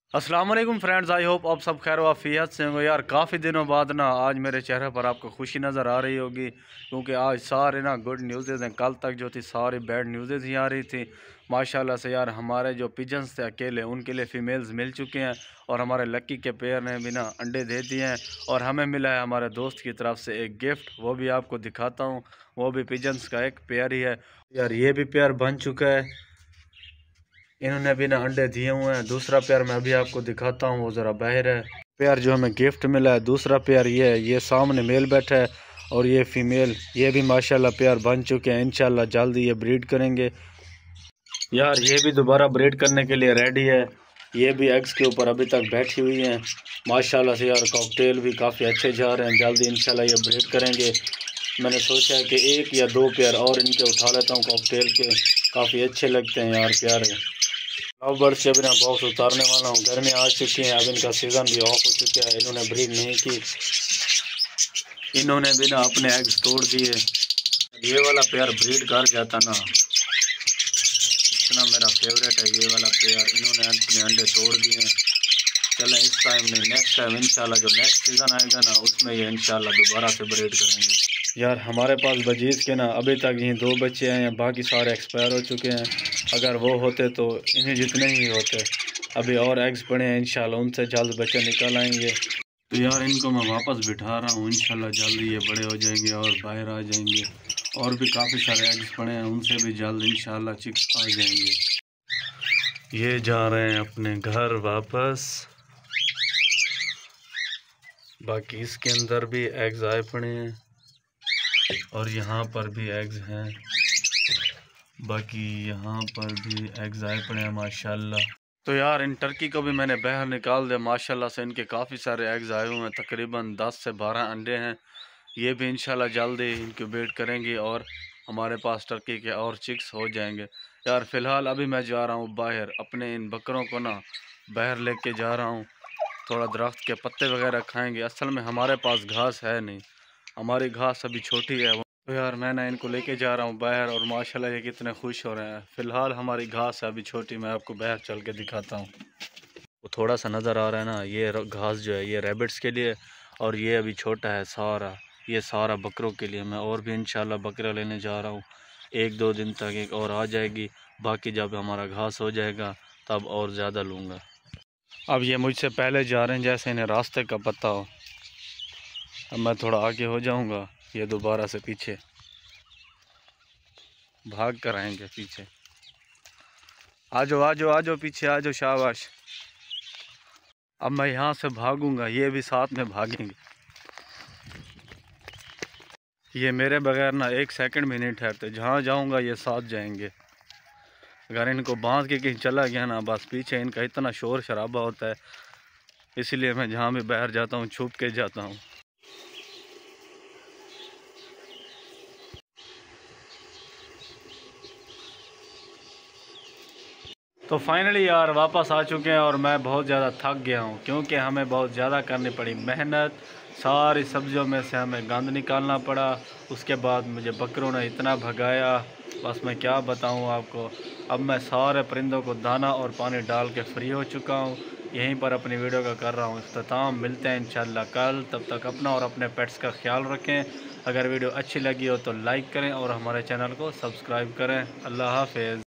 अस्सलाम वालेकुम friends, I hope आप सब खैर वाफियत से होंगे। यार काफ़ी दिनों बाद ना आज मेरे चेहरे पर आपको खुशी नज़र आ रही होगी, क्योंकि आज सारे ना गुड न्यूज़ हैं। कल तक जो थी सारी बैड न्यूज़ ही आ रही थी। माशाल्लाह से यार हमारे जो पिजन्स थे अकेले, उनके लिए फ़ीमेल्स मिल चुके हैं और हमारे लक्की के पेयर ने भी ना अंडे दे दिए हैं। और हमें मिला है हमारे दोस्त की तरफ से एक गिफ्ट, वो भी आपको दिखाता हूँ। वो भी पिजन्स का एक पेयर ही है। यार ये भी पेयर बन चुका है, इन्होंने भी ना अंडे दिए हुए हैं। दूसरा पेयर मैं अभी आपको दिखाता हूँ, वो ज़रा बाहर है। पेयर जो हमें गिफ्ट मिला है, दूसरा पेयर ये है। ये सामने मेल बैठा है और ये फीमेल। ये भी माशाल्लाह पेयर बन चुके हैं। इंशाल्लाह जल्दी ये ब्रीड करेंगे। यार ये भी दोबारा ब्रीड करने के लिए रेडी है। ये भी एग्स के ऊपर अभी तक बैठी हुई हैं माशाल्लाह से। यार कॉकटेल भी काफ़ी अच्छे जा रहे हैं। जल्दी इंशाल्लाह ये ब्रीड करेंगे। मैंने सोचा है कि एक या दो पेयर और इनके उठा लेता हूँ कॉकटेल के, काफ़ी अच्छे लगते हैं यार प्यारे। लव बर्ड्स जब ना बॉक्स उतारने वाला हूँ। गर्मी आ चुकी है, अब इनका सीज़न भी ऑफ हो चुका है। इन्होंने ब्रीड नहीं की, इन्होंने भी ना अपने एग्स तोड़ दिए। ये वाला पेयर ब्रीड कर जाता ना, इतना मेरा फेवरेट है ये वाला पेयर। इन्होंने अपने अंडे तोड़ दिए। चलें इस टाइम नहीं, नेक्स्ट टाइम इंशाल्लाह जो नेक्स्ट सीज़न आएगा ना, उसमें ये इंशाल्लाह दोबारा से ब्रीड करेंगे। यार हमारे पास बजीज़ के ना अभी तक ये 2 बच्चे हैं, बाकी सारे एक्सपायर हो चुके हैं। अगर वो होते तो इन्हीं जितने ही होते। अभी और एग्स पड़े हैं, इंशाल्लाह उनसे जल्द बच्चे निकल आएंगे। तो यार इनको मैं वापस बिठा रहा हूँ, इंशाल्लाह जल्दी ये बड़े हो जाएंगे और बाहर आ जाएंगे। और भी काफ़ी सारे एग्स पड़े हैं, उनसे भी जल्द इंशाल्लाह चिक्स आ जाएंगे। ये जा रहे हैं अपने घर वापस। बाकी इसके अंदर भी एग्स आए पड़े हैं और यहाँ पर भी एग्स हैं। बाकी यहाँ पर भी एग्स आए पड़े हैं माशाल्लाह। तो यार इन टर्की को भी मैंने बाहर निकाल दिया माशाल्लाह से। इनके काफ़ी सारे एग्स आए हुए हैं, तकरीबन 10 से 12 अंडे हैं। ये भी इंशाल्लाह जल्दी इंक्यूबेट करेंगे और हमारे पास टर्की के और चिक्स हो जाएंगे। यार फ़िलहाल अभी मैं जा रहा हूँ बाहर, अपने इन बकरों को ना बाहर लेके जा रहा हूँ। थोड़ा दरख्त के पत्ते वगैरह खाएंगे। असल में हमारे पास घास है नहीं, हमारी घास अभी छोटी है। तो यार मैं इनको लेके जा रहा हूँ बाहर और माशाल्लाह ये कितने खुश हो रहे हैं। फ़िलहाल हमारी घास है अभी छोटी, मैं आपको बाहर चल के दिखाता हूँ। वो थोड़ा सा नज़र आ रहा है ना, ये घास जो है ये रैबिट्स के लिए, और ये अभी छोटा है सारा। ये सारा बकरों के लिए। मैं और भी इंशाल्लाह बकरा लेने जा रहा हूँ। 1-2 दिन तक एक और आ जाएगी। बाकी जब हमारा घास हो जाएगा तब और ज़्यादा लूँगा। अब ये मुझसे पहले जा रहे हैं जैसे इन्हें रास्ते का पता हो। अब मैं थोड़ा आगे हो जाऊंगा, ये दोबारा से पीछे भाग कर आएंगे। पीछे आ जाओ आ जाओ आ जाओ, पीछे आ जाओ, शाबाश। अब मैं यहाँ से भागूंगा, ये भी साथ में भागेंगे। ये मेरे बगैर ना एक सेकंड भी नहीं ठहरते, जहाँ जाऊंगा ये साथ जाएंगे। अगर इनको बांध के कहीं चला गया ना, बस पीछे इनका इतना शोर शराबा होता है, इसलिए मैं जहाँ भी बाहर जाता हूँ छुप के जाता हूँ। तो फाइनली यार वापस आ चुके हैं और मैं बहुत ज़्यादा थक गया हूँ, क्योंकि हमें बहुत ज़्यादा करनी पड़ी मेहनत। सारी सब्जियों में से हमें गंद निकालना पड़ा। उसके बाद मुझे बकरों ने इतना भगाया, बस मैं क्या बताऊँ आपको। अब मैं सारे परिंदों को दाना और पानी डाल के फ्री हो चुका हूँ। यहीं पर अपनी वीडियो का कर रहा हूँ इख्तिताम। मिलते हैं इंशाल्लाह कल, तब तक अपना और अपने पेट्स का ख्याल रखें। अगर वीडियो अच्छी लगी हो तो लाइक करें और हमारे चैनल को सब्सक्राइब करें। अल्लाह हाफ़िज़।